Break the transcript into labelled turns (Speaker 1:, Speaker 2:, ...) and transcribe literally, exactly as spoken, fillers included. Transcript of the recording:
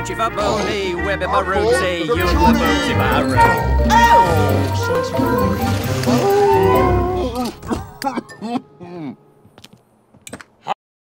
Speaker 1: Boochie for booty, whipping my rootsy, you the bootsy my room. Oh!